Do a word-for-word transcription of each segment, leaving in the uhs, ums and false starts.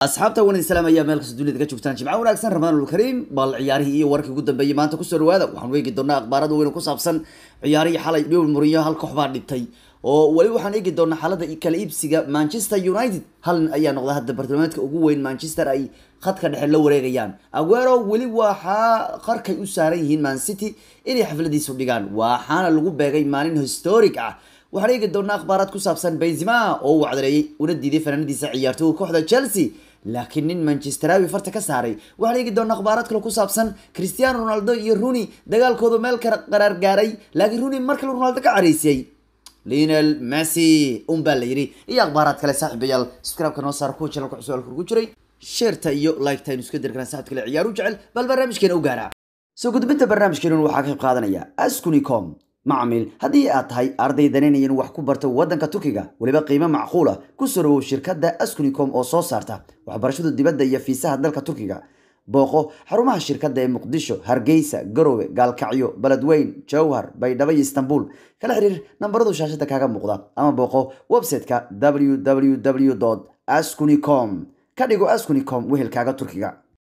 asxaabta wan islaam ayaa meel kasta dunida ka joogtaan jimcaha wanaagsan Ramadan Kareem bal ciyaarihii iyo warkii ugu dambeeyay maanta ku soo dhawaada waxaan weegi doonaa akhbaarada weyn ku saabsan ciyaarihii xalay Liverpool Mourinho hal koox baa dhibtay oo wali waxaan eegi doonaa xaaladda kala iibsiga Manchester United hal ayaa noqday hadda bartilmaameedka ugu weyn Manchester ay khadka dhexe la wareegayaan Aguero wali waxa qarkay u saaran yihiin Man City inay xafladiisu dhigaan waxaana lagu beegay maalin historic ah waxaan eegi doonaa akhbaarad ku saabsan Benzema oo wacdareeyay una diiday fanaanadiisa ciyaartooyga kooxda Chelsea laakiin nin Manchester ay farta ka saaray waxaan eegi doonaa akhbaarad kale ku saabsan Cristiano Ronaldo iyo Rooney dagaalkooda meel ka qaraar gaaray laakiin Rooney markii Ronaldo ka careysay Lionel Messi um baa la yiri iyo akhbaarad kale saaxiibayaal subscribe kana saar ku channel ku cusub ku jiray share-ta iyo like-ta inuu iska dirkan saaxiibka kale ciyaar u jecel bal barnaamijkeena u gaara soo gudbinta barnaamijkeena waxa ka qayb qaadanaya Askunicom macmiil haddii aad tahay arday danaynayn wax ku barto wadanka Turkiga waliba qiimo macquul ah ku soo shirkadda Askunicom oo soo saarta waxbarashada dibadda iyo fiisaha dalka Turkiga booqo xarumaha shirkadda ee Muqdisho Hargeysa Garowe Gaalkacyo Beledweyne Jowhar Baydhabo iyo Istanbul kala xiriir nambarada shaashada kaaga muuqda ama booqo website-ka w w w dot askunicom ka dhigo Askunicom wehelkaaga Turkiga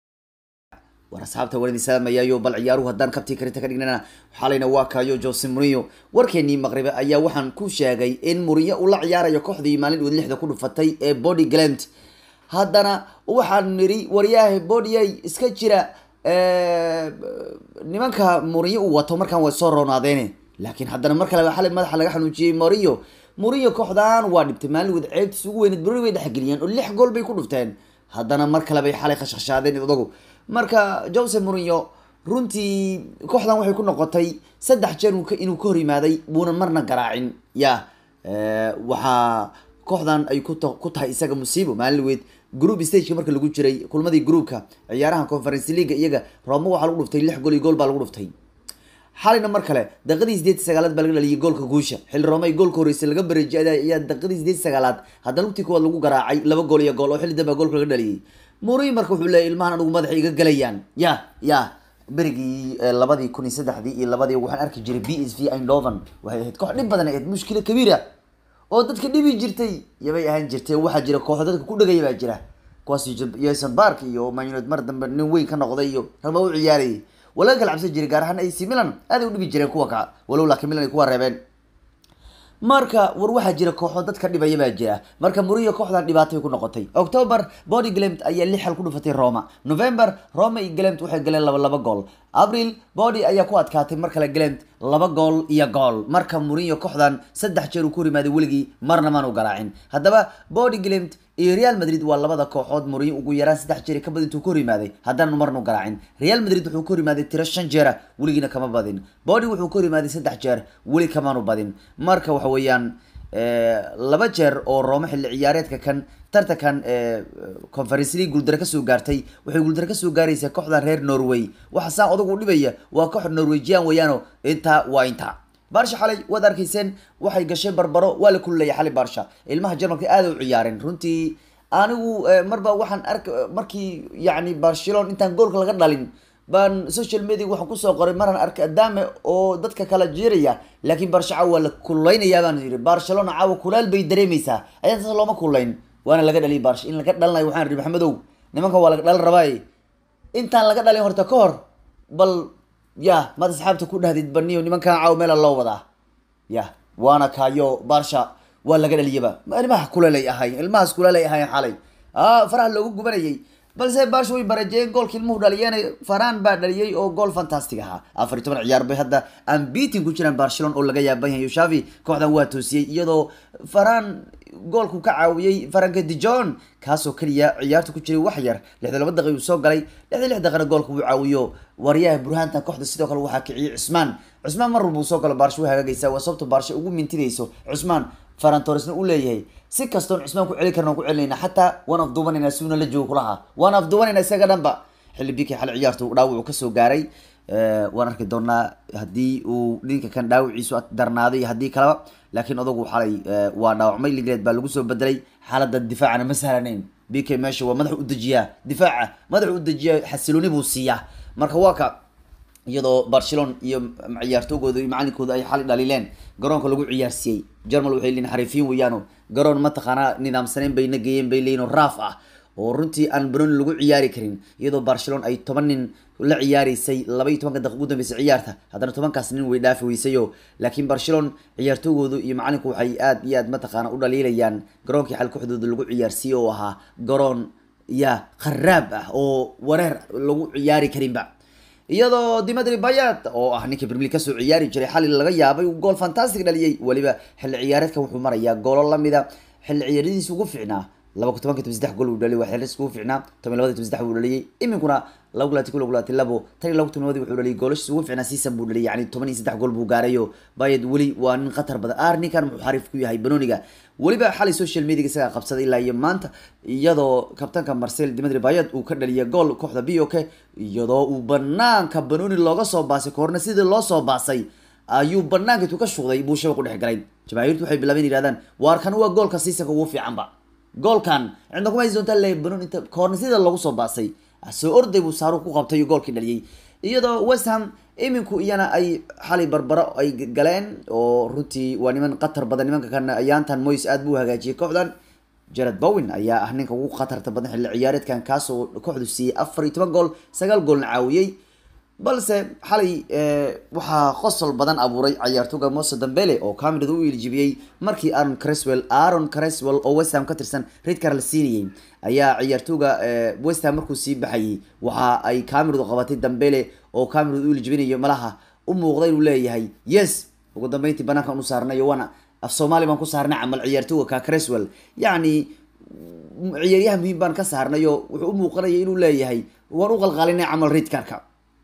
warasxaabta walidi salaamayayo bal ciyaaruhu haddaan kabti karinta ka dhignana xalayna waa kaayo Jose Mourinho warkeenii maqribe ayaa waxaan ku sheegay in Mourinho uu la ciyaarayo kooxdii maalin uu lixda ku dhufatay ee Body Glant haddana waxaan niri waryahay Body ay iska jira ee nimanka Mourinho uu wato markaan way soo roonaadeen laakiin haddana markale xalay madaxa laga xanuujiyay Mourinho Mourinho kooxdaan waa dhibtay maalin wada ceebtiis ugu weynad Mourinho way dhaxgeliyeen oo lix gool bay ku dhufteen haddana markale bay xalay khashkhashaadeen idagu marka Jose Mourinho runtii kooxdan waxay ku noqotay saddex jeer inuu ka hor yimaaday buuna marna garaacin ya ee waxa kooxdan ay ku ku tahay isaga musiibo maalin weed group stage marka lagu jiray kulmadii groupka ciyaaraha Conference League iyaga Roma waxa lagu dhuftay lix gool iyo gool baa lagu dhuftay xalina mar kale daqiiqadii sideed iyo sagaal baa laga dhaliyay goolka guusha xil Roma ay goolka horeysay laga bareejiyay ayaa daqiiqadii sideed iyo sagaal haddana lugtii koowaad lagu garaacay laba gool iyo gool oo xil daba goolka laga dhaliyay Mourinho marka wuxuu leeyahay ilmahan anigu madaxa iga galayaan ya ya berigii labadii kun iyo saddex iyo labadii waxaan arki jiray B S V Eindhoven waxay ahayd koox dhib badan ahayd mushkil kabiir ah oo dadka dhibi jirtay yabay ahaan jirtay waxa jira koox dadka ku dhagay baa jira kuwaas Jason Park iyo Man United mar dambe nin weyn ka noqday iyo halba u ciyaaray walaal kala cabsan jiray gaar ahaan A C Milan aad u dhibi jireen kuwa ka walow laakiin Milan ay ku reebeen marka war waxa jira kooxo dadka dhibaya baa jira marka Mourinho kooxdan dhibaatay ku noqotay October Body Glant ayaa lix hal ku dhufatay Roma November Roma iyo Glant waxay galeen laba laba gool April Body ayaa ku adkaatay mar kale Glant laba gool iyo gool marka Mourinho kooxdan saddex jeer uu ku rimaaday waligi marna ma uu garaacin hadaba Body Glant iyo Real Madrid waa labada kooxood Mourinho ugu yaraan saddex jeer ka badan intuu ku rimaaday haddana marna uu garaacin Real Madrid wuxuu ku rimaaday tiro shan jeer waligina kama badin Body wuxuu ku rimaaday saddex jeer wali kama uu badin marka waxa weeyaan ee laba jeer oo Roma xilli ciyaareedka kan tartankan ee Conference League guuldar ka soo gaartay waxay guuldar ka soo gaaraysaa kooxda reer Norway waxa saan odag u dhibaya waa koox Norwegian weeyano inta waa inta Barsha xalay wad arkayseen waxay gashay barbaro waa la kulay xalay Barsha ilmaha Jarmalka aad u ciyaareen runtii anigu marba waxaan ark markii yaani Barcelona intaan goolka laga dhalin baan social media waxa ku soo qoray maraan arka Adame oo dadka kala jeeraya laakiin Barsha waa la kulaynayaa baan yiri Barcelona caawa kulaal bay dareemaysaa ayaan taas looma kulayn waana laga dhaliyay Barsha in laga dhalanayo waxaan ri Maxamedow nimanka waa laga dhal rabay intaan laga dhalin horta ka hor bal ya ma asxaabta ku dhahdid baniyo nimanka caawa meel loo wadaa ya waana kaayo Barsha waa laga dhaliyaba ilmaha kulaalay ahay ilmahaas kulaalay ahay xalay ah faraha loogu gubanayay balse Barsha way barajeen goolkii ilmuhu dhaliyeen Faraan baa dhaliyay oo gool fantastic ah afar iyo toban ciyaar bay hadda aan beating ku jiraan Barcelona oo laga yaaban yahay Xavi kooxdan waa toosiyay iyadoo Faraan goolku ka caawiyay Frank de Jong kaasoo kaliya ciyaarta ku jiray wax yar lixdan iyo laba daqiiqo soo galay lixdan iyo lix daqiiqo goolku uu caawiyo waryaha Burhantan kooxda sidoo kale waxa kiciyay Usman Usman mar walba soo galo Barsha waxa hagaagaysa waa sababta Barsha ugu mintinayso Usman Ferran Torresna uu leeyahay si kastoon Usman ku celi karno ku celinayna hatta one of duwanina suuna la joogo kulaha one of duwanina isaga dhanba xilli biki xal ciyaartu dhaawac ka soo gaaray ee waan arki doonaa hadii uu ninka kan dhaawiciisu darnaaday hadii kala laakiin odagu xalay waa dhaawacmay Ligreed baa lagu soo bedelay xaaladda difaacana ma sahlanayn biki meesha waa madax u dajiya difaaca madax u dajiya xasilooni buu siiya marka waa ka iyadoo Barcelona iyo ciyaartooygooda iyo macallinkooda ay xal dhalileen garoonka lagu ciyaarsiiyay Jarmal waxay leeyihiin xarifiin weeyano garoon ma taqaana nidaamsaneen bayna geeyeen bay leeyihiin raaf ah oo runtii aan Barcelona lagu ciyaari karin iyadoo Barcelona ay toban nin la ciyaarisay laba iyo toban daqiiqo ugu dambeysay ciyaarta haddana tobankaas nin way dhaafi weysayo laakiin Barcelona ciyaartooyoodu iyo macalinku waxay aad iyo aad mataqaana u dhaliilayaan garoonkii xal kooxdooda lagu ciyaarsiyo oo ahaa garoon ya kharaab ah oo wareer lagu ciyaari karinba iyadoo Dimitri Payet oo ah ninkii Premier League ka soo ciyaari jiray xalay laga yaabay gool fantastic dhaliyay waliba xilli ciyaareedka wuxuu marayaa goolo lamida xilli ciyaaradiisa ugu fiicnaa laba iyo toban saddex gool uu dhaliyay waxa xilligiisa ugu fiicnaa toban iyo saddex uu dhaliyay iminkuna laba iyo labaatan labo tan iyo laba iyo toban wuxuu dhaliyay goolashiisa ugu fiicnaa season buu dhaliyay yani toban iyo saddex gool buu gaarayo Payet wali waa nin khatar badan arninkan wuxuu xariif ku yahay Benoniga waliba xalay social media isaga qabsaday ilaa iyo maanta iyadoo kabtanka Marcel Dimitri Payet uu ka dhaliyay gool kooxda B O K iyadoo uu banaanka Benoni looga soo baasay koorna sidii loo soo baasay ayuu banaanka intuu ka shuqday buu shabaq u dhex galay jamaahirtu waxay bilaabeen yiraahdaan waarkan waa goolka seasonka ugu fiican ba goolkan cidna kuma haysan tahay Benoni inta koorna sidii lagu soo baasay soo orday buu saaru ku qabtay goolkii dhaliyay iyadoo West Ham iminku iyana ay xalay barbaro ay galeen oo runtii waa niman qatar badan nimanka kan ayaantan Moyes aad buu hagaajiyay kooxdan Jared Bowen ayaa ah ninka ugu qatarta badan xilli ciyaareedkan kaas oo kooxdu siiyay afar iyo toban gool sagaal gool caawiyay balse xalay waxa qosol badan abuuray ciyaartooyga Moussa Dembele oo kamerada u iljibiyay markii Aaron Cresswell Aaron Cresswell oo West Ham ka tirsan red card la siiyay ayaa ciyaartooyga West Ham markuu sii baxay waxa ay kameradu qabatay Dembele oo kameradu u iljibinayo malaha u muuqday inuu leeyahay yes ugu dambeyntii banaanka u saarnayo wana af Soomaali baan ku saarnay amal ciyaartooyga ka Cresswell yani ciyaaryahan muhiim baan ka saarnayo wuxuu u muuqanayay inuu leeyahay waan u qalqalinay amal red cardka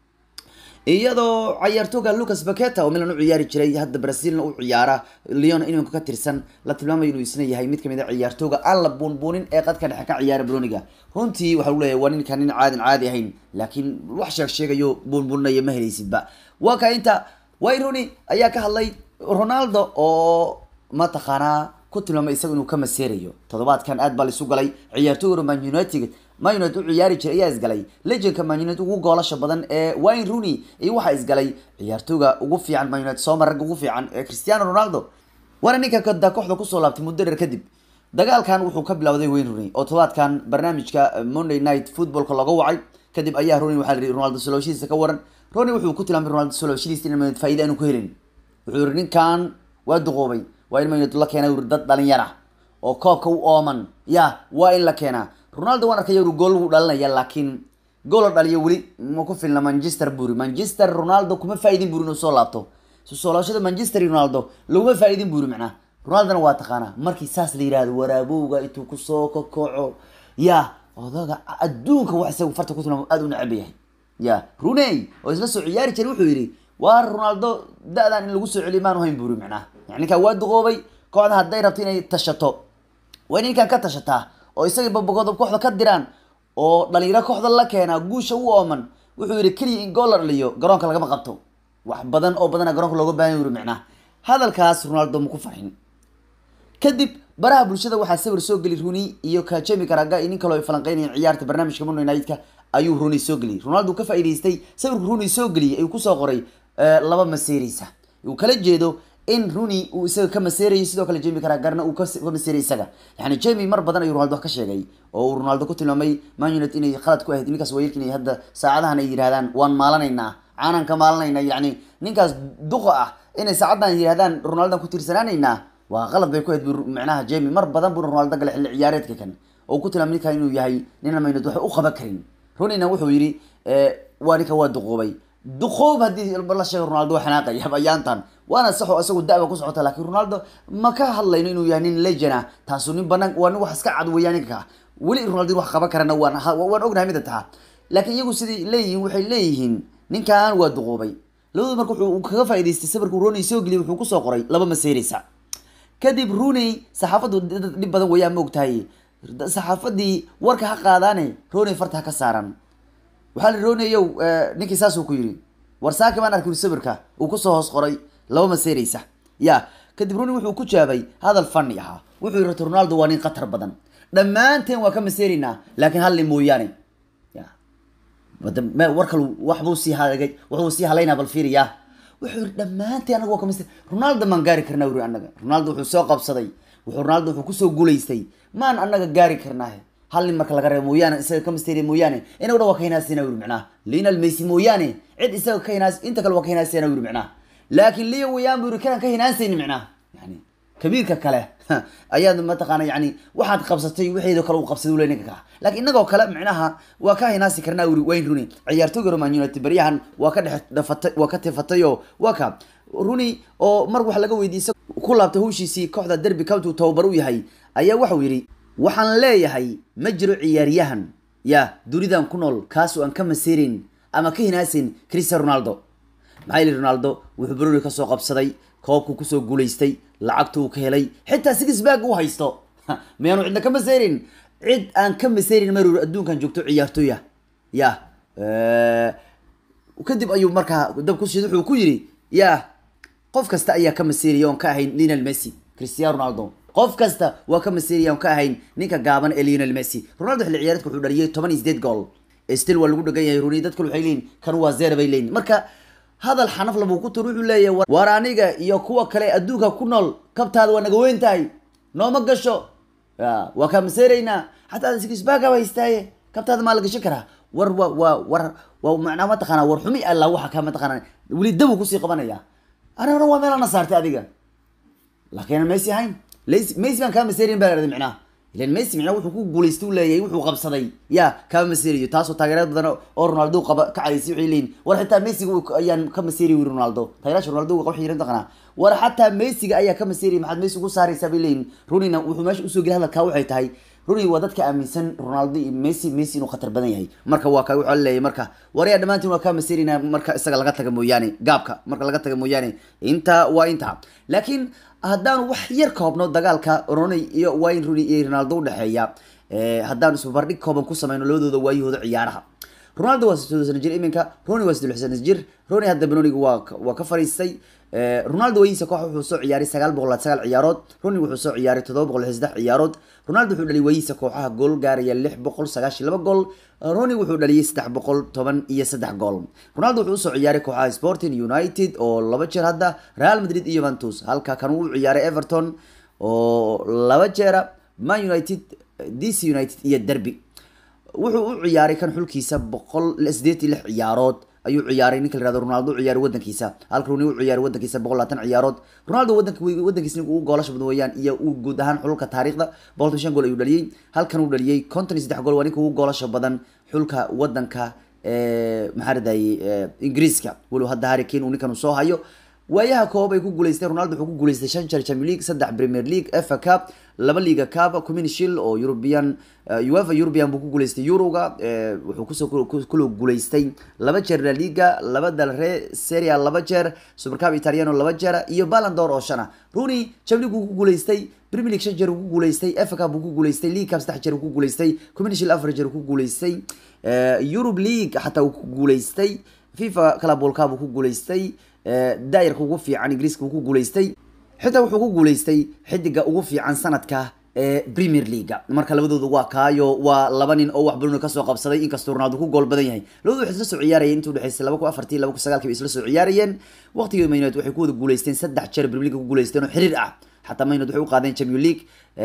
iyadoo ciyaartooyga Lucas Paqueta oo Milan u ciyaari jiray hadda Brazilna u ciyaara Lyon inuu ka tirsan la tilmaamay inuu isna yahay mid kamid ah ciyaartooyga aan la buunbuunin ee qadka dhexe ka ciyaara Broniga runtii waxa uu leeyahay waa ninkan nin caadi caadi ahayn laakiin wax sheeg sheegayo buunbuunayo ma helaysidba waa ka inta Wayne ayaa ka hadlay Ronaldo oo ma taqaana ku tilmaamay isagu inuu ka maseerayo toddobaadkan aad baa la isu galay ciyaartooyga Man United Man United u ciyaari jiray ayaa isgalay legendka Man United ugu goolasha badan ee Wayne Rooney iyo waxa isgalay ciyaartooyga ugu fiican Man United soo marag ugu fiican ee Cristiano Ronaldo wana ninka ka kooxda ku soo laabtay muddo dheer kadib dagaalkan wuxuu ka bilowday Wayne Rooney oo toddobaadkan barnaamijka Monday Night Football ka lagu wacay kadib ayaa Rooney waxa la yiri Ronaldo solooshiisa ka waran Rooney wuxuu ku tilmaamay Ronaldo solooshiisa inay faa'iido aanu ku helin wuxuu yiri ninkan waa duqoobay waa in Man United la keenay dad dhalinyaro oo koobka u ooman ya waa in la keenaa Ronaldo waan arkay inuu gool u dhalinaya laakiin gool dhaliyo wali ma ku filna Manchester buri Manchester Ronaldo kuma faa'iidin buri inuu soo laabto soo soo Manchester Ronaldo laguma faa'iidin buri macna Ronaldo waa taqaana markii saas la yiraahdo waraabowga intuu ku soo kokoco ya odaga adduunka wax isagu farta ku tilmaamo aad u nacab yahay ya Rooney oo isla soo ciyaari jiray wuxuu yiri waa Ronaldo da'dan in lagu soo celiyo maan hayn buri macna yani ka waa duqoobay kooxda haday rabto inay tashato waa ninkan ka tashataa oo isaga babagooda kooxda ka diraan oo dhalinyaro kooxda la keena guusha u ooman wuxuu yiri kaliya in gool la dhaliyo garoonka laga qabto wax badan oo badan garoonka looga baahan yahay macna hadalkaas Ronaldo ma ku farxin kadib baraha bulshada waxa sawir soo gali Rooney iyo ka Jamie Carragher in kale oo falanqeynayeen ciyaarta barnaamijka Monday Night-ka ayuu Rooney soo gali Ronaldo ka faa'iideystay sawirka Rooney soo gali ay ku soo qoray laba maseerisa uu kala jeedo in Rooney uu isaga ka maseeray sidoo kale Jamie Carragherna uu ka maseeray isaga yani Jamie mar badan ayuu Ronaldo ka sheegay oo Ronaldo ku tilmaamay Man United inay khalad ku ahayd ninkaas weelkii hadda saacadahan ay yiraahdaan waan maalanaynaa aanan ka maalanaynaa yani ninkaas duqa ah inay saacadan yiraahdaan Ronaldo ku tirsanaanaynaa waa qalad bay ku ahayd macnaha Jamie mar badan buu Ronaldo gal xilli ciyaareedka kan oo ku tilmaamay ninkan inuu yahay nin Man United wax u qaban karin Rooneyna wuxuu yiri waa ninka waa duqoobay duqoob hadii la sheego Ronaldo waxa xanaaqay habayaantan waana sax oo asagu daawa ku socota laakiin Ronaldo ma ka hadlayno inuu yahay nin legend ah taasoo nin banaan waa nin wax iska cad weeyaan ninka wali Ronaldo wax qaban karana waan waan ognahay mid taha laakiin iyagu sidii leeyihiin waxay leeyihiin ninkan waa duqoobay labadu markuu wuxuu kaga faa'iideystay sawirka Rooney soo galiyay wuxuu ku soo qoray laba maseerisa kadib Rooney saxaafadu dib badan weeyaan ma ogtahay saxaafadii warka ha qaadaane Rooney farta ka saaran waxa la Rooney yow ninkii saas uu ku yiri war saaki baan arkay sawirka uu ku soo hoos qoray laba maseerisa ya kadib Rooney wuxuu ku jaabay hadal fanni ah wuxuu yiri Ronaldo waa nin qatar badan dhamaanteen waa ka maseerina laakiin hal mooyaane ya wada ma warka wax buu si halagay wuxuu si halayna bal fiiriya wuxuu dhamaanteen anagu waa ka maseer Ronaldo man gaari karnaa wuri anaga Ronaldo wuxuu soo qabsaday wuxuu Ronaldo wuxuu ku soo guuleystay maan anaga gaari karnaa hal nin marka laga reebo mooyaane isaga ka masteri mooyaane inuu dhawa ka hinaasina wiil macnaa Lionel Messi mooyaane cid isaga ka hinaas inta kale waa ka hinaasina wiil macnaa laakiin Leo wayaan buu kan ka hinaasina macnaa yani kabiirka kale ayaad ma taqaan yani waxaad qabsatay wixii kale uu qabsaday uu ninka ka laakiin inagoo kale macnaha waa ka hinaasi karnaa wiil Wayne Rooney ciyaartooyga Man United bariyahan waa ka dhex dhafatay waa ka tifatayo waa ka Rooney oo mar wax laga weydiisay ku laabtay hawshiisii kooxda Derby County uu tababar u yahay ayaa waxa uu yiri waxaan leeyahay ma jiro ciyaaryahan ya dunidan ku nool kaas oo aan ka masiirin ama ka hinaasin Cristiano Ronaldo maxay Ronaldo wuxuu Bruno ka soo qabsaday koobku ku soo guuleystay lacagtu ka helay xitaa six bag uu haysto meenu cidna ka masiirin cid aan ka masiirin maruu adduunkan joogto ciyaartooya ya ee kadib ayuu markaa dab ku shiiday wuxuu ku yiri ya qof kasta ayaa ka masiiriyo on ka ahayn Lionel Messi Cristiano Ronaldo qof kasta waa ka masiiriyo on ka ahayn ninka gaaban ee Lionel Messi Ronaldo xilli ciyaareedku wuxuu dhaliyay toban iyo sideed gool still waa lagu dhagan yahay Rooney dadku waxay leeyihiin kan waa zero bay leeyihiin marka hadal xanaf labu ku turu wuxuu leeyahay war aniga iyo kuwa kale adduunka ku nool kabtaada waa naga weyn tahay nooma gasho waa ka masiirayna hatta six bag ba istaaye kabtaada ma la gasho kara war waa war waa macna ma taqana war xumi alla waxa ka ma taqana wali dab ku sii qabanaya أنا أنا وما أنا صارت هذيك لكن ميسي هين ليس ميسي كان كان مسيرين بلد معناه لأن ميسي معناه وحكوا بوليستو لا يوحوا قبصدي يا كان مسيري تاسو تغيرات بدنا رونالدو قب كعيسي وعيلين ولا حتى ميسي أيان كان مسيري ورونالدو تغيرات رونالدو وقوي حيرين تقنا ولا حتى ميسي أيا كان مسيري محد ميسي وصاري سبيلين رونينا وحماش أسوق هذا كاوحي تاي روني ودadka aaminsan Ronaldo iyo Messi Messi inuu khatar badan yahay marka waa ka wuxuu leeyahay marka wariya dhamaantiin waa ka masiirina marka isaga laga taga mooyaane gaabka marka laga taga mooyaane inta waa inta laakiin hadaan wax yar koobno dagaalka Rooney iyo Wayne Rooney iyo Ronaldo u dhaxeeya ee hadaan isku bardhig kooban ku sameeyno labadooda waayahooda ciyaaraha Ronaldo waa sidoo sano jir iminka Rooney waa sidoo sano jir Rooney hadda Benoniga waa waa ka fariistay Ronaldo wayisa koox wuxuu soo ciyaaray sagaal boqol iyo sagaal ciyaarood Rooney wuxuu soo ciyaaray todoba boqol iyo saddex ciyaarood Ronaldo wuxuu dhaliyay wayisa kooxaha gool gaaraya lix boqol sagaashan iyo laba gool Rooney wuxuu dhaliyay saddex boqol toban iyo saddex gool Ronaldo wuxuu soo ciyaaray kooxaha Sporting United oo laba jeer hadda Real Madrid iyo Juventus halka kan uu ciyaaray Everton oo laba jeer Man United D C United iyo Derby wuxuu u ciyaaray kan xulkiisa boqol iyo siddeed iyo lix ciyaarood ayuu ciyaaray ninka la yiraahdo Ronaldo ciyaaray wadankiisa halka Rooney uu ciyaaray wadankiisa boqol iyo labaatan ciyaarood Ronaldo wadanka wadankiisa uu goolasho badan weeyaan iyo uu guud ahaan xulka taariikhda boqol iyo shan gool ayuu dhaliyay halkan uu dhaliyay konton iyo saddex gool waa ninka uu goolasho badan xulka wadanka ee maxariday Ingiriiska walo hadda Harry Kane uu ninkan soo hayo waayaha koob ay ku guuleystay Ronaldo wuxuu ku guuleystay shan jeer Champions League saddex Premier League F A Cup laba Liga Cup Community Shield oo European UEFA European buu ku guuleystay Euroga wuxuu ku soo kula guuleystay laba jeer La Liga laba Del Rey Serie A laba jeer Super Cup Italiano laba jeer iyo Ballon d'Or oo shana Rooney Champions League ku guuleystay Premier League shan jeer ku guuleystay F A Cup ku guuleystay League Cup saddex jeer ku guuleystay Community Shield afar jeer ku guuleystay Europe League xataa ku guuleystay FIFA Club World Cup ku guuleystay daayirka ugu fiican Ingiriiska ku guuleystay xitaa wuxuu ku guuleystay xidiga ugu fiican sanadka ee Premier League marka labadoodu waa kaayo waa laba nin oo wax Bruno ka soo qabsaday in kastoo Ronaldo ku gool badan yahay labadoodu waxay isla soo ciyaarayeen intuu dhaxaysay laba kun iyo afar iyo laba kun iyo sagaal isla soo ciyaarayeen waqtigii Man United waxay ku wada guuleysteen saddex jeer Premier League ku guuleysteen oo xiriir ah حتى ما ينادوا قاعدين Champions League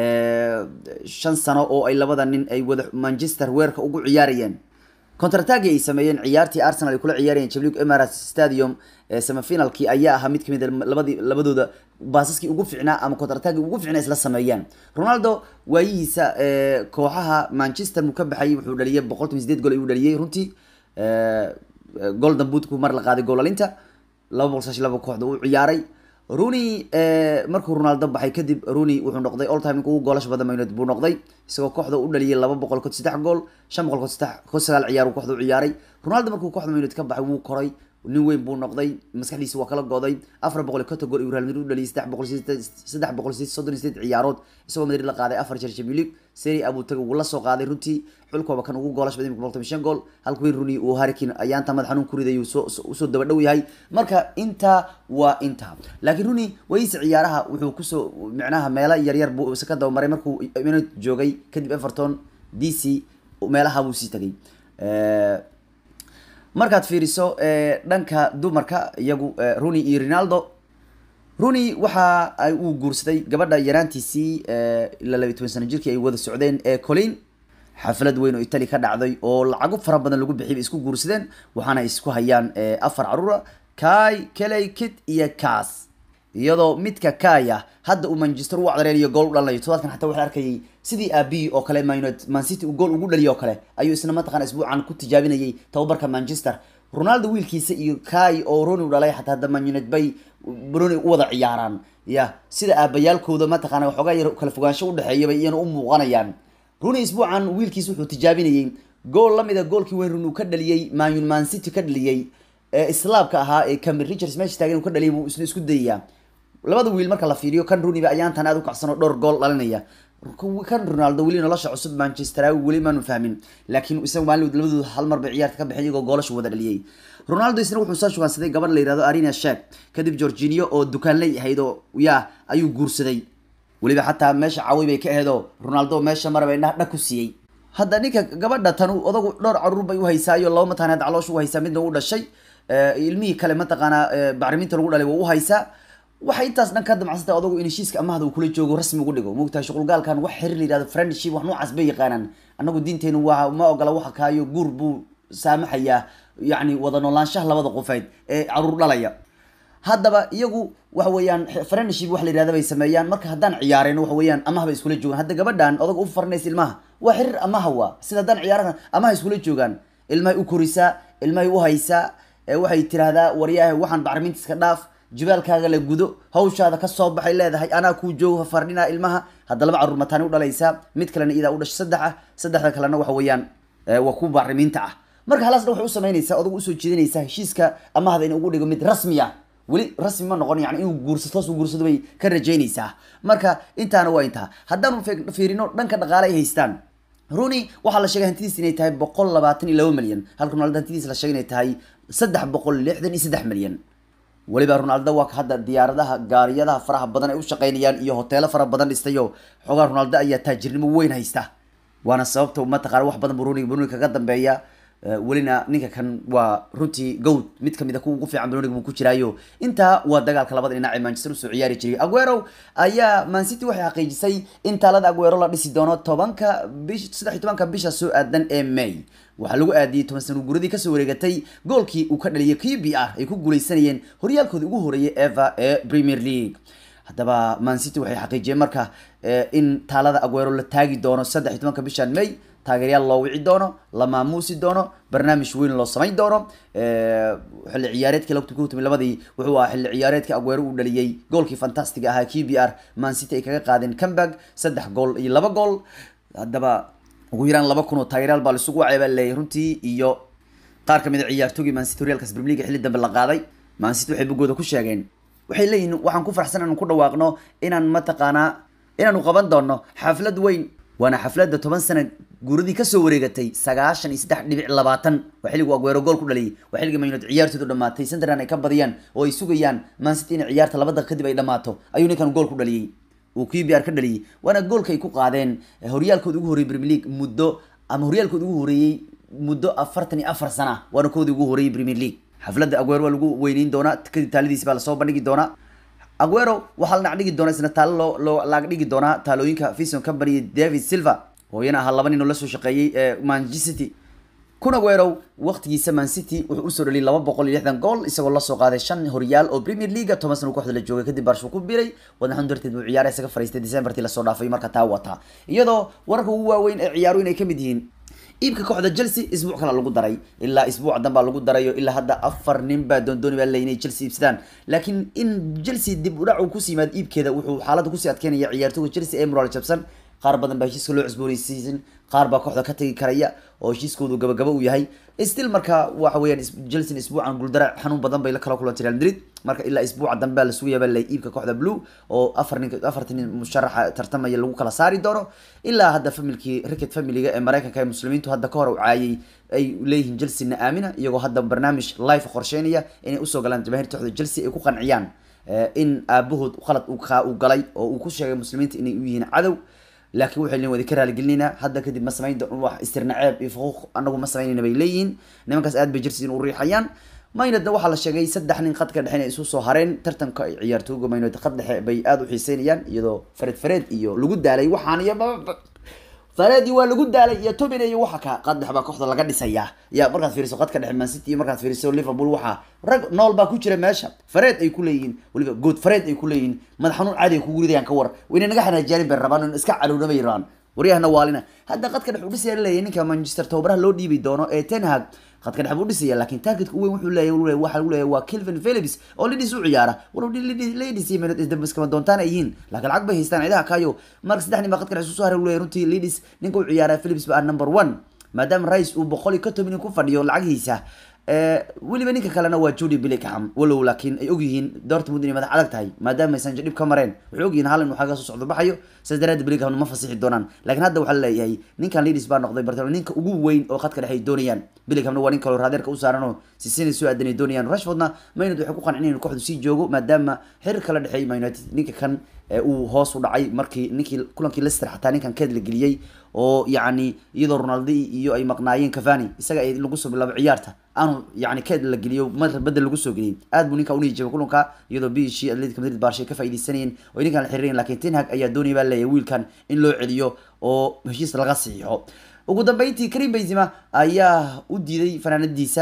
شن سنة أو أي لبضا نين أي وده مانشستر ويرك أو عياريين كونترتاجي يسميين عيارتي أرسنال يكون عيارين Champions League إمارات ستاديوم سما فينال كي أيها هميت كمية لبضي لبضو ده باسسكي وقف عنا أما كونترتاجي وقف عنا إسلا سميين رونالدو ويسا كوحها مانشستر مكبح أي وحولالية بقولت مزديد جول يولالية رنتي جولدن بوت كمر لقاعد جول لينتا لو بقولش لو كوحدو عياري روني markuu Ronaldo baxay kadib Rooney wuxuu noqday all time ugu goolasho badan Man United buu noqday isagoo kooxda u dhaliyay laba boqol iyo saddex gool shan boqol iyo sagaal ciyaar uu kooxda u ciyaaray Ronaldo markuu kooxda Man United ka baxay wuu koray nin weyn buu noqday maskaxdiisa waa kala go'day afar boqol iyo konton gool uu Real Madrid u dhaliyay saddex boqol iyo soddon iyo siddeed ciyaarood isagoo Madrid la qaaday afar jeer Champions League Serie A buu tagay uu la soo qaaday runtii xulkooba kan ugu goolasho badan boqol iyo shan gool halka weyn Rooney uu Harry Kane ayaan tamad xanuun ku riday uu soo daba dhow yahay marka inta waa inta laakiin Rooney way ciyaaraha wuxuu ku soo macnaha meela yar yar buu iska daba maray markuu United joogay kadib Everton D C meelaha buu sii tagay ee markaad fiiriso ee dhanka dumarka iyagu Rooney iyo Ronaldo Rooney waxa ay uu guursaday gabadha yaraantiisii ee laba iyo toban sano jirkii ay wada socdeen ee Colin xaflad weyn oo Italy ka dhacday oo lacago fara badan lagu bixiyay isku guursadeen waxaana isku hayaan afar caruura Kai Kelly Kit iyo Kaas iyadoo midka Kaya hadda uu Manchester u cadareeyo gool u dhalay todobaadkan xataa waxa arkayay sidii Abi oo kale Man United Man City uu gool ugu dhaliyo kale ayuu isna mataqaan isbuucan ku tijaabinayay tababarka Manchester Ronaldo wiilkiisa iyo Kai oo Rooney u dhalay xataa hadda Man United bay Rooney u wada ciyaaraan ya sida aabayaalkooda mataqaan waxoogaa yar kala fogaansho u dhaxeeyay bay iyana u muuqanayaan Rooney isbuucan wiilkiisa wuxuu tijaabinayay gool lamida goolkii weyn Rooney ka dhaliyay Man City ka dhaliyay ee islaabka ahaa ee Cameron Richards meesha taagan ka dhaliyay uu isna isku dayaa labada wiil marka la fiiriyo kan Rooney ba ayaan tan aad u kacsan oo dhowr gool dhalinaya kan Ronaldo wali nolosha cusub Manchester wali ma fahmin laakiin isagu maalin labadu hal mar bay ciyaarta ka bixiyay oo goolasho wada dhaliyay Ronaldo isna wuxuu soo shugaansaday gabadh la yiraahdo Arina Shaq kadib Jorginho oo dukaan lay ahayd oo ya ayuu guursaday waliba xataa meesha caawi bay ka aheedo Ronaldo meesha mar bay dhaq ku siiyay hadda ninka gabadha tan odagu dhowr caruur bay u haysaayo laba mataanaad calooshu u haysaa midna uu dhashay ilmihi kale mataqaana bacriminta lagu dhalay waa u haysaa waxa intaas dhan ka damacsan odagu in heshiiska amahda uu kula joogo rasmi ugu dhigo moogtahay shaqul gaalkan wax xiriir yiraahdo friendship wax noocaas bay yaqaanaan anagu diinteenu waa ma ogola waxa kaayo guur buu saamaxaya yani wada noolaanshaha labada qofayd ee caruur dhalaya haddaba iyagu waxa weeyaan friendship wax la yiraahdo bay sameeyaan marka hadaan ciyaareen waxa weeyaan amahba iskula joogan hadda gabadhan odagu u farnaysa ilmaha waa xiriir amaha waa sida hadaan ciyaarana amaha iskula joogan ilmahay u korisa ilmahay u haysa waxay tiraahdaa wariyaha waxaan bacriminta iska dhaaf jibaalkaaga la gudo hawshaada ka soo baxay leedahay ana ku joogo fardhina ilmaha hadda laba caruur mataani u dhalaysa mid kalena ida u dhashay saddex ah saddexda kalena waxa weeyaan waa ku bacriminta ah marka halaas waxay u sameynaysaa odagu u soo jeedinaysaa heshiiska amahda in ugu dhigo mid rasmi ah wali rasmi ma noqon yani inuu guursato soo guursado bay ka rajaynaysaa marka intaana waa intaa haddaan fiirino dhanka dhaqaale ay haystaan Rooney waxa la sheegay hantidiisa inay tahay boqol labaatan iyo laba milyan halka Ronaldo hantidiisa la sheegay inay tahay saddex boqol lixdan iyo saddex milyan waliba Ronaldo waa hadda diyaaradaha gaariyadaha faraha badan ay u shaqeynayaan iyo hoteelo fara badan dhistayo xogaa Ronaldo ayaa taajirnimo weyn haysta waana sababta uu mataqaan wax badan Rooney Rooney kaga dambeeya walina ninka kan waa runtii goat mid kamid ah kuwa ugu fiican Rooney ku jiraayo inta waa dagaalka labada dhinac ee Manchester soo ciyaari jiray Aguero ayaa Man City waxay xaqiijisay in talada Aguero la dhisi doono tobanka bish saddex iyo tobanka bisha soo aadan ee May waxa lagu aadiyay toban sano guuradii ka soo wareegatay goolkii uu ka dhaliyay Q B R ay ku guuleysanayeen horyaalkooda ugu horeeyay Eva ee Premier League haddaba Man City waxay xaqiijiyeen marka in talada Aguero la taagi doono saddex iyo tobanka bisha May taageerayaal loo wici doono la maamuusi doono barnaamij weyn loo sameyn doono xilli ciyaareedkii laba kun iyo toban labadii wuxuu ahaa xilli ciyaareedkii Aguero uu dhaliyay goolkii fantastic ahaa Q B R Man City ay kaga qaadeen comeback saddex gool iyo laba gool haddaba ugu yaraan laba kun oo taageerayaal baa la isugu wacay baa leeyahay runtii iyo qaar kamid ah ciyaartoygii Man City horyaalka Premier League xilli dambe la qaaday Man City waxay bugooda ku sheegeen waxay leeyihiin waxaan ku faraxsan inaan ku dhawaaqno inaan mataqaana inaan qaban doono xaflad weyn وانا حفلة toban sano guuradii ka soo wareegatay sagaashan iyo saddex dhibic labaatan waa xilligu Aguero gool ku dhaliyay waa xilliga Man United ciyaartoodu dhamaatay Sunderland ay ka badiyaan oo ay sugayaan Man City in ciyaarta laba daqiiqo kadib ay dhamaato ayuu ninkan gool ku dhaliyay uu Q B R ka dhaliyay waana goolka ay ku qaadeen horyaalkooda ugu horeeyay Premier League muddo ama horyaalkooda ugu horeeyay muddo afartan iyo afar sano waana koodii ugu horeeyay Premier League xafladda Aguero waa lagu weyneyn doonaa kadib taalidiisa baa la soo bandhigi doonaa Aguero waxa la dhigi doonaa isna taalo loo laag dhigi doonaa taalooyinka Vision Company David Silva oo yana ahaa laba nin oo la soo shaqeeyay ee Manchester City kun Aguero waqtigiisa Man City wuxuu u soo dhaliyay laba boqol iyo lixdan gool isagoo la soo qaaday shan horyaal oo Premier League toban sano kooxda la joogay kadib Barcelona ku biiray wadnahan darteed uu ciyaar isaga fariistay December tii la soo dhaafay marka taa wata iyadoo wararka ugu waaweyn ee ciyaaru inay kamid yihiin iibka kooxda Chelsea isbuuc kale lagu daray ilaa isbuuc dhanba lagu darayo ilaa hadda afar nin baa doondooni baa leeyahay Chelsea iibsadaan laakiin in Chelsea dib u dhac uu ku siimad iibkeeda wuxuu xaaladda ku sii adkeynaya ciyaartoyga Chelsea ee Moral Jabson qaar badan baa heshiiska loo cusboonaysiin qaar baa kooxda ka tagi karaya oo heshiiskoodu gabagaba u yahay still marka waxa weeyaan Chelsea isbuucan guuldarac xanuun badan bay la kala kulantay Real Madrid marka ilaa isbuuca dambe la sugayaa baa la iibka kooxda Blue oo afar nin afartan musharaxa tartamaya lagu kala saari doono ilaa hadda familkii Rickett family-ga ee Mareykanka ee muslimiintu hadda ka hor u caayay ay leeyihiin Chelsea na aamina iyagoo hadda barnaamij live qorsheynaya inay u soo galaan jamaahirta kooxda Chelsea ay ku qanciyaan in aabahood khalad uu ka u galay oo uu ku sheegay muslimiinta inay u yihiin cadow laakiin waxay leeyihiin wadi ka raali gelinayna hadda kadib ma sameyn doono wax istirnaceeb iyo fuquuq anagu ma sameynayna bay leeyihiin nimankaas aad bay Chelsea u riixayaan maynadna waxa la sheegay saddex nin qadka dhexena isu soo hareen tartanka ciyaartooyga maynad qad dhexe bay aad u xiiseynayaan iyadoo Fred Fred iyo lagu daalay waxaan iyo فرادي waa lagu daalay iyo Tobin iyo waxa ka qadx ba kooxda laga dhisaya ya markaad fiiriso qadka dhex Man City markaad fiiriso Liverpool waxa rag nool ba ku jira meesha Fred ay ku leeyihiin waliba good Fred ay ku leeyihiin madax xanuun caadi ku guridayaan ka war wayna naga xanaajiyeen bay rabaan in iska caluuna bay rabaan wariyahna waalina hadda qadka dhex u dhisay leeyahay ninka Manchester tababaraha loo dhiibay doono ee Ten Hag qadka dhex u dhisay laakiin targetka uu weyn wuxuu leeyahay waxa uu leeyahay waa Calvin Phillips oo lidis u ciyaara walow lidis yimaado is dambas kama doontaan ayeen laakiin lacag bay haystaan ciidaha kaayo marka saddex nin ba qadka dhex soo saaray uu leeyahay runtii lidis ninka uu ciyaara Phillips ba number one maadaama Rice uu boqol iyo konton ku fadhiyo lacagiisa ee waliba ninka kalena waa Jude Bellingham walow laakiin ay ogyihiin Dortmund inay madax adag tahay maadaama aysan dib ka mareen wuxuu ogyihiin Haaland waxa ka soo socdo baxayo sadaraad Bellingham ma fasixi doonaan laakiin hadda waxa la leeyahay ninkan Leeds baa noqday Barcelona ninka ugu weyn oo qadka dhex ay doonayaan Bellingham waa ninka raadeerka u saaran oo si sin soo aadanay doonayaan Rashfordna Maynard waxay ku qancin inuu kooxdu sii joogo maadaama xiriir kala dhaxay Man United ninka kan uu hoos u dhacay markii ninkii kulankii Leicester xataa ninkan keed la geliyay oo yaani iyadoo Ronaldo iyo ay maqnaayeen Cavani isaga ay lagu soo bilaabay ciyaarta aanu yaani keed la geliyo mar badal lagu soo geliyay aad buu ninka u niijay kulanka iyadoo biishi Atletico Madrid Barca ka faa'iideysanayeen oo ninkan la xiriireen laakiin Ten Hag ayaa doonay baa leeyahay wiilkan in loo celiyo oo heshiis laga saxiixo ugu dambeyntii Karim Benzema ayaa u diiday fanaanadiisa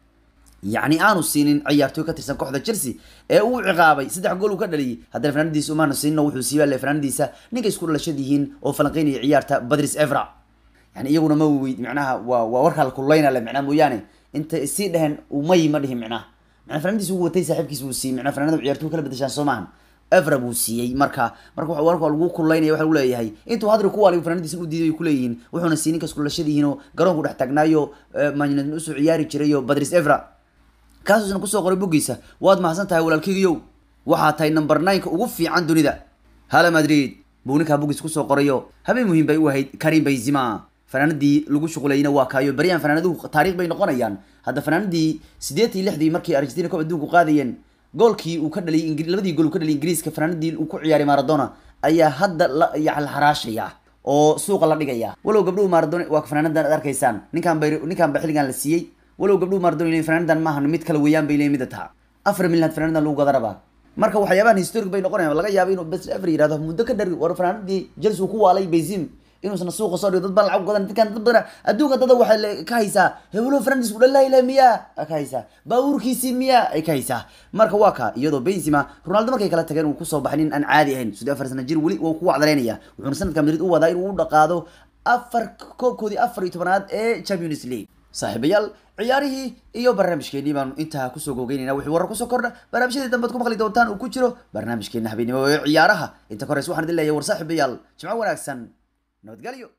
يعني أنا سنين عيارتو كترسن كوحدة تشيلسي ee uu ciqaabay saddex gool uu ka dhaliyay hadda Fernandes uma nasiino wuxuu siibay le Fernandes ninka isku la shadihiin oo falanqeynay ciyaarta Badris Evra yani iyaguna ma weyd macnaha waa waa warka la kulayna le macnaha mooyaane inta si dhahan uu may ma dhihin macnaha macnaha Fernandes uu watay saaxiibkiis uu siiyay macnaha Fernandes ciyaartu kala bedeshaan Soomaan Evra buu siiyay marka marka waxa warka lagu kulaynay waxa uu leeyahay intuu hadri ku waalay Fernandes uu diiday ku leeyihiin wuxuuna siinin ninka isku la shadihiin oo garoonku dhex tagnaayo Man United u soo ciyaari jiray Badris Evra kaasuna ku soo qoray bugiisa waad mahadsan tahay walaalkiiyo waxa tahay number nine ka ugu fiican dunida Hala Madrid buunika bugiis ku soo qorayo habeen muhiim bay u ahayd Karim Benzema fanaanadii lagu shuqulayna waa kaayo bariyaan fanaanaduhu taariikh bay noqonayaan hadda fanaanadii sideed iyo lixdii markii Argentina koob adduunka qaadayeen goolkii uu ka dhaliyay Ingiriis labadii gool uu ka dhaliyay Ingiriiska fanaanadii uu ku ciyaaray Maradona ayaa hadda la xaraashaya oo suuqa la dhigaya walow gabdhuhu Maradona waa fanaanadan arkaysaan ninkan bay ninkan ba xilligan la siiyay walow gabdhuhu Maradona inay fanaanadan maahan mid kala weeyaan bay leeyahay mid taa afar milyan fanaanadan lagu gadaraba marka waxyaabahan historic bay noqonayaan laga yaabo inuu bas every yiraahdo muddo ka dhar war fanaanadii Chelsea uu ku waalay Benzema inuu sana suuqa soo dhigo dad baan lacag gadan dadkan dad badan adduunka dad waxa ka haysaa hebelo Fernandes u dhalay ilaa miya ka haysaa baawurkiisi miya ay ka haysaa marka waa ka iyadoo Benzema Ronaldo markay kala tageen uu ku soo baxnin aan caadi ahayn sidoo afar sano jir wali uu ku wacdaleynaya wuxuu sanadka Madrid u wadaa inuu u dhaqaado afar koobkoodii afar iyo tobnaad ee Champions League saaxiibayaal ciyaarihii iyo barnaamijkeennii baan intaa ku soo googeynaynaa wixii warar ku soo kordha barnaamijyadii dambe ku maqli doontaan uu ku jiro barnaamijkeena habeenimo ee ciyaaraha inta kores waxaan idin leeyahay war saaxiibayaal jimco wanaagsan nabadgelyo